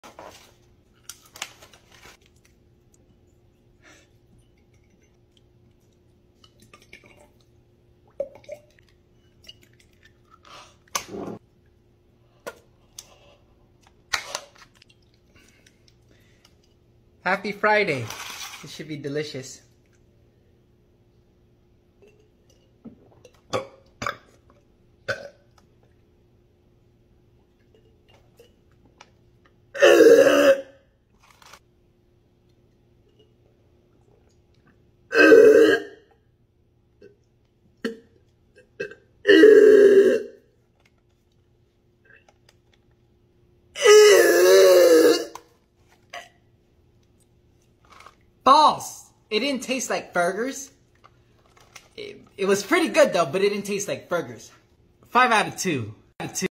Happy Friday. This should be delicious. Balls! It didn't taste like burgers. It was pretty good though, but it didn't taste like burgers. 5 out of 2.